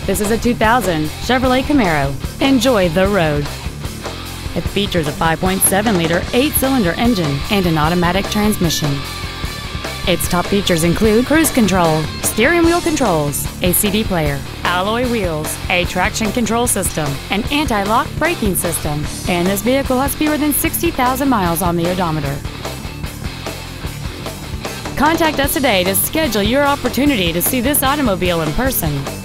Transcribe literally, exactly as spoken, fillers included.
This is a two thousand Chevrolet Camaro. Enjoy the road. It features a five point seven liter eight-cylinder engine and an automatic transmission. Its top features include cruise control, steering wheel controls, a C D player, alloy wheels, a traction control system, an anti-lock braking system, and this vehicle has fewer than sixty thousand miles on the odometer. Contact us today to schedule your opportunity to see this automobile in person.